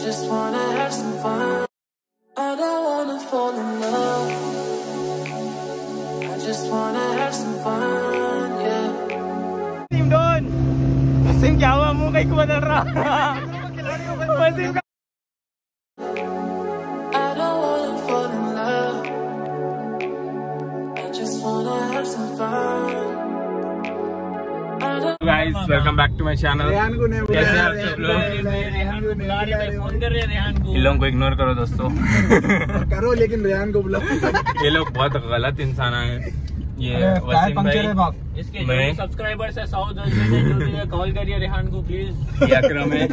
just wanna have some fun. I don't wanna fall in love. I just wanna have some fun, yeah. Team Don. Wasiim क्या हुआ मुंह कहीं को बदल रहा? वसीम का I don't wanna fall in love. I just wanna have some fun. Guys welcome back to my channel. कैसे हैं आप सब लोग? इन लोगों को इग्नोर करो दोस्तों। करो लेकिन रेहान को बुलाओ। ये लोग बहुत गलत इंसान हैं। ये वसीम भाई, इसके मैं सब्सक्राइबर्स है 100 कॉल करिए रेहान को प्लीज। ये अकरम है,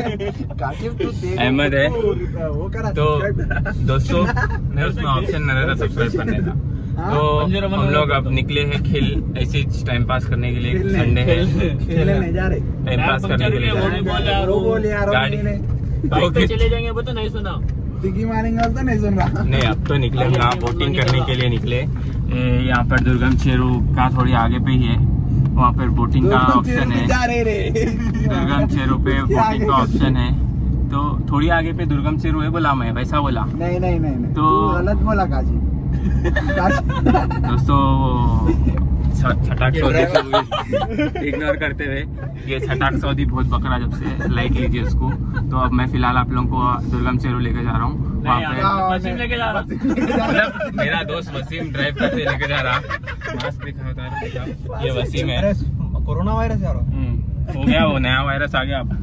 अहमद है। तो दोस्तों मैं उसमें ऑप्शन न रहता सब्सक्राइब करने का, तो हम लोग अब निकले हैं खेल ऐसे टाइम पास करने के लिए। संडे है, टाइम पास करने के लिए गाड़ी चले जाएंगे वो तो नहीं सुना, दिग्गी मारेंगे तो नहीं सुन रहा। नहीं अब तो निकले हम यहाँ बोटिंग करने के लिए निकले। यहाँ पर दुर्गम चेरू का थोड़ी आगे पे ही है, वहाँ पर बोटिंग का ऑप्शन है। दुर्गम चेरू पे बोटिंग का ऑप्शन है, तो थोड़ी आगे पे दुर्गम चेरू है बोला, मैं वैसा बोला नहीं तो गलत बोला काजी। दोस्तों छटाक सऊदी को इग्नोर करते हुए, ये छटाक सऊदी बहुत बकरा जब से, लाइक लीजिए उसको। तो अब मैं फिलहाल आप लोगों को दुर्गम चेरू लेके जा रहा हूँ। वहाँ पे वसीम लेके जा रहा, मतलब मेरा दोस्त वसीम ड्राइव करते लेके जा रहा। मास्क दिखा होता है, ये वसीम है। कोरोना वायरस आ रहा हो गया, वो नया वायरस आ गया अब।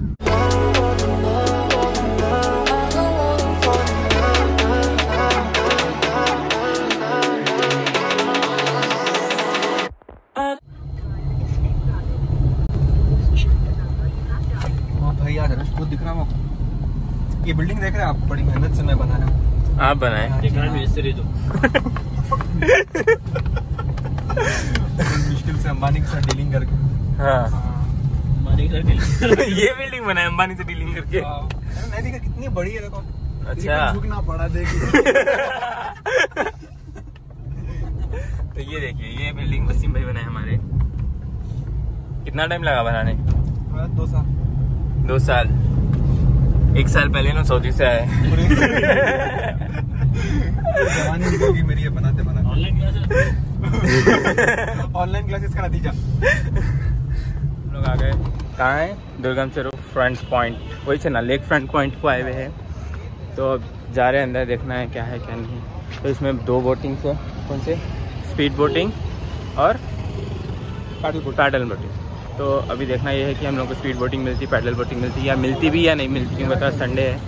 दिख रहा है आपको? ये बिल्डिंग देख रहे हैं आप? बड़ी मेहनत से मैं बनाया। आप बनाए? मिस्त्री तो मुश्किल से अंबानी के साथ डीलिंग करके। हाँ अंबानी के साथ डीलिंग ये बिल्डिंग बनाए अंबानी से डीलिंग करके। मैं देखा कितनी बड़ी है, देखो। अच्छा झुकना पड़ा देखिए। तो ये देखिए, ये बिल्डिंग वसीम भाई बनाए हमारे। कितना टाइम लगा बनाने? 2 साल। 2 साल। 1 साल पहले ना सऊदी से आए। जवानी निकल गई मेरी बनाते बनाते। ऑनलाइन क्लासेस का नतीजा। हम लोग आ गए, कहाँ है? दुर्गम चेरू फ्रंट पॉइंट, वही से ना लेक फ्रंट पॉइंट को आए हुए हैं। तो अब जा रहे हैं अंदर, देखना है क्या है क्या नहीं। तो इसमें 2 बोटिंग है, कौन से? स्पीड बोटिंग और पैडल बोटिंग। तो अभी देखना ये है कि हम लोग को स्पीड बोटिंग मिलती, पैडल बोटिंग मिलती, या मिलती भी या नहीं मिलती, क्योंकि बता संडे है।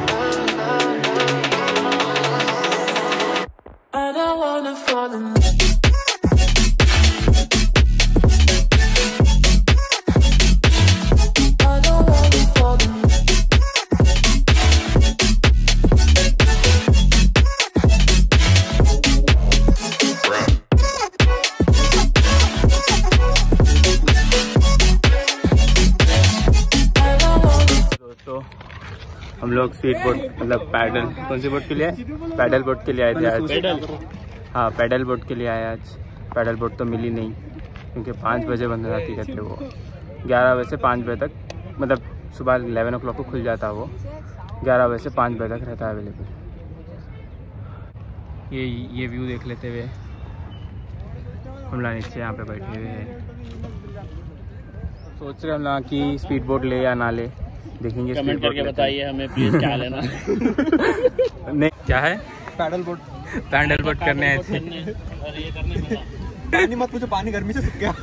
हम लोग स्पीड बोट मतलब पैडल, कौन सी बोट के लिए? पैडल बोट के लिए आए थे आज। हाँ पैडल बोट के लिए आए आज। पैडल बोट तो मिली नहीं, क्योंकि 5 बजे बंद हो जाती कहते वो। 11 बजे से 5 बजे तक, मतलब सुबह 11 o'clock को खुल जाता है वो, 11 बजे से 5 बजे तक रहता है अवेलेबल। ये व्यू देख लेते हुए हम लोग नीचे यहाँ पे बैठे हुए हैं। सोच रहे हम लोग कि स्पीड बोट ले या ना ले, देखेंगे। कमेंट करके बताइए हमें प्लीज क्या लेना। नहीं क्या है? पैडल बोट करने आए थे। और ये करने में पानी मत पूछो, पानी गर्मी से सूख गया।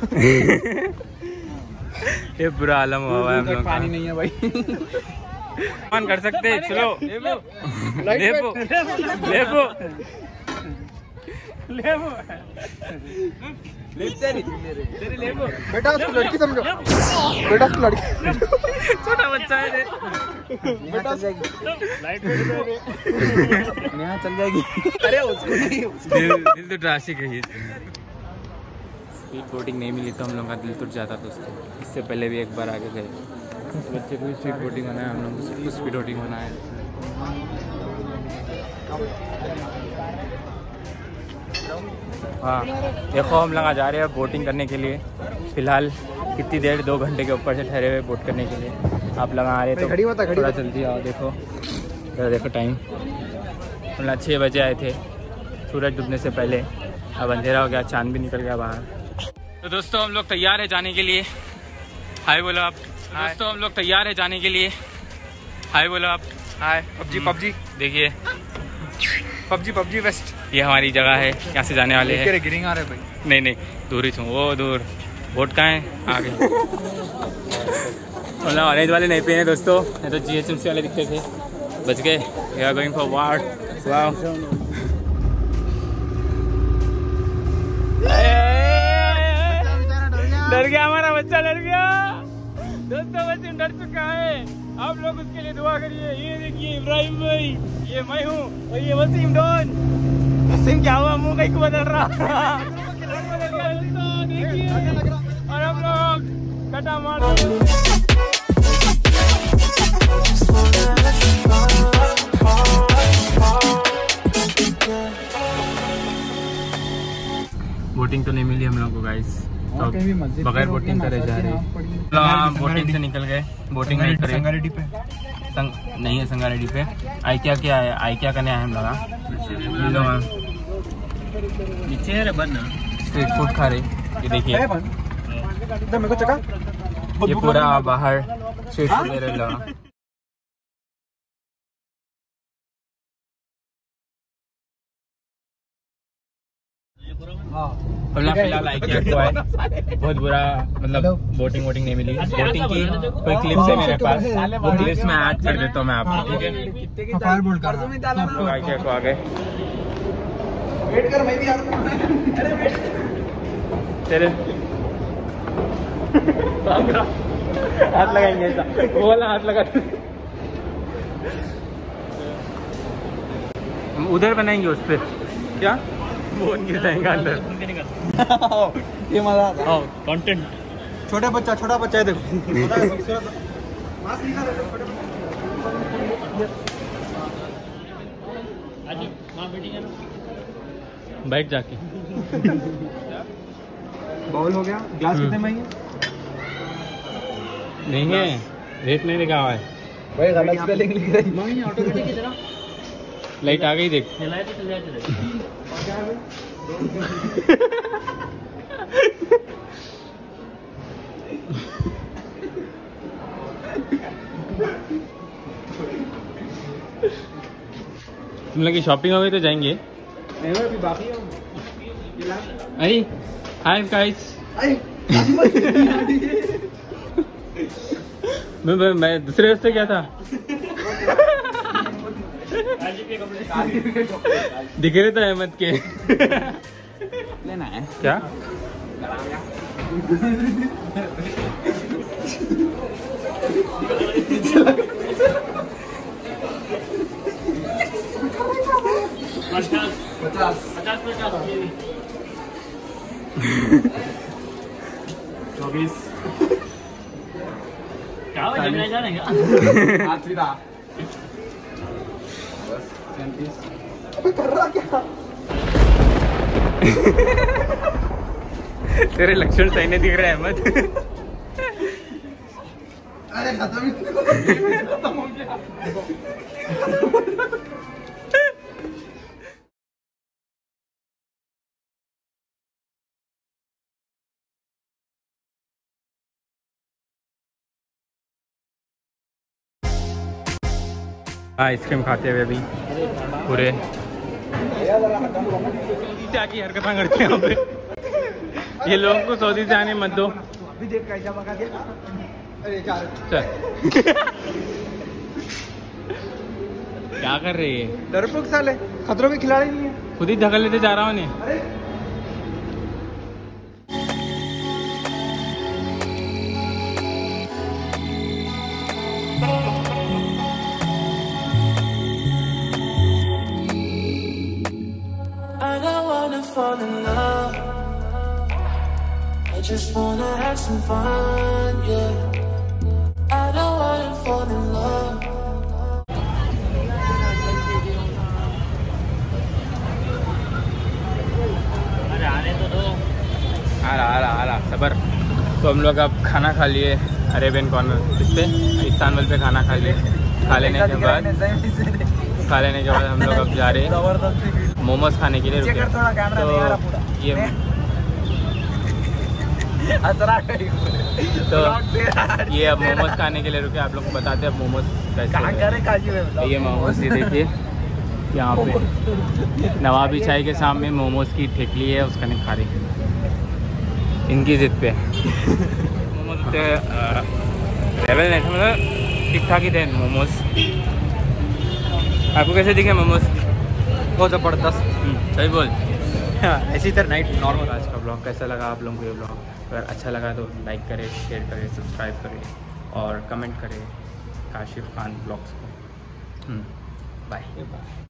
ये बुरा आलम हुआ है हम लोग। पानी नहीं है भाई। मन कर सकते हैं, चलो बेटा उसको लड़की समझो, बेटा उसको लड़की। छोटा बच्चा है रे। बेटा चल जाएगी, यहाँ चल जाएगी। अरे उसको नहीं, दिल तो आशिक है। स्पीड बोटिंग नहीं मिली तो हम लोग का दिल टूट जाता दोस्तों। इससे पहले भी एक बार आगे गए, बच्चे को भी स्पीड बोटिंग बनाया, हम लोग को सबको स्पीड बोटिंग बनाया। हाँ देखो हम लोग जा रहे हैं बोटिंग करने के लिए। फ़िलहाल कितनी देर, 2 घंटे के ऊपर से ठहरे हुए बोट करने के लिए। आप लोग आ रहे तो खड़ी होता थोड़ा जल्दी आओ। देखो टाइम, मतलब 6 बजे आए थे सूरज डूबने से पहले। अब अंधेरा हो गया, चांद भी निकल गया बाहर। तो दोस्तों हम लोग तैयार है जाने के लिए। हाय बोलो आप। दोस्तों हम लोग तैयार है जाने के लिए। हाय बोलो आप। हाय। पबजी देखिए पबजी वेस्ट, ये हमारी जगह है, यहाँ से जाने वाले हैं। गिरिंग आ रहे भाई। नहीं दूर ही छूँ, वो दूर बोट कहाँ है आगे। मतलब ऑरेंज वाले नहीं पहने दोस्तों, ये तो GHMC वाले दिखते थे, बच गए। We are going for what. Wow डर गया हमारा बच्चा, डर गया दोस्तों। वसीम डर चुका है, आप लोग उसके लिए दुआ करिए। ये देखिए इब्राहिम भाई, ये मैं हूँ और ये वसीम डॉन। वसीम क्या हुआ, मुंह कहीं को बदल रहा देखिए। और हम लोग कटा मार बोटिंग तो नहीं मिली हम लोग को गाइस, तो बगैर बोटिंग करे जा रहे हैं। बोटिंग से निकल गए, बोटिंग नहीं करे। संगारेड्डी पे नहीं है, संगारेड्डी पे आइकिया क्या है, आइकिया करने आए हम लोग। नीचे है रे बन स्ट्रीट फूड खा रहे, ये देखिए मेरे को चका ये पूरा बाहर स्ट्रीट फूड ले रहे लोग। फिलहाल आइकिया को है, बहुत बुरा, मतलब बोटिंग नहीं मिली। बोटिंग की कोई क्लिप्स है मेरे पास, वो क्लिप्स में ऐड कर देता हूँ मैं आपको, ठीक है। फायरबोल्ट कर हम लोग आइकिया को आ गए। वेट कर, मैं भी आ रहा हूं। अरे वेट तेरे हाथ लगाएंगे ऐसा, वो वाला हाथ लगा। हम उधर बनाएंगे उस पर, क्या वो गिर जाएगा अंदर। ये मजा आता है। कंटेंट छोटा बच्चा है देखो। बैठ जाके बाउल हो गया। ग्लास कितने में है? नहीं है, रेट नहीं लिखा हुआ है भाई, गलत स्पेलिंग लिख रही। नहीं ऑटोमेटिक की तरह लाइट आ गई देख। चलाए तो चल जाए। तुम लोग की शॉपिंग हो गई तो जाएंगे। नहीं अभी बाकी है। अरे हाय गाइस, मैं दूसरे रास्ते क्या था। दिख रहे थे अहमद के। लेना है क्या? पचास 24 क्या हुआ, जमना जाने का? हाथ सीधा। 37। अबे कर रहा क्या? तेरे लक्षण सही नहीं दिख रहे अहमद। अरे खत्म हो गया। आइसक्रीम खाते हुए अभी पूरे क्या की हरकतें करते हैं यहाँ पे। ये लोगों को सऊदी से आने मत दो। चल क्या कर रही है, डरपोक साले, खतरों के खिलाड़ी नहीं है। खुद ही धकल लेते जा रहा हूँ। अरे fall in love. I just wanna have some fun, yeah. I don't wanna fall in love. अरे आने तो दो। आ रहा सबर। तो हम लोग अब खाना खा लिए, अरेबियन कॉर्नर इस पे इस्तांबुल पे खाना खा लिए। खा लेने के बाद हम लोग अब जा रहे हैं मोमोज खाने के लिए रुके। तो ये अब मोमोज खाने के लिए रुके। आप लोग को बताते हैं अब मोमोज कैसे। ये मोमोज ये देखिए यहाँ पे नवाबी चाय के सामने मोमोज की ठेकली है, उसका नहीं खा रही इनकी जिद पे। मोमोज लेवल नहीं था, मतलब ठीक ठाक ही थे मोमोज। आपको कैसे दिखे मोमोज? बहुत ज़बरदस्त। सही बोल। ऐसी तरह नाइट नॉर्मल। आज का ब्लॉग कैसा लगा आप लोगों को? ये ब्लॉग अगर अच्छा लगा तो लाइक करें, शेयर करें, सब्सक्राइब करें और कमेंट करें काशिफ खान ब्लॉग्स को। बाय।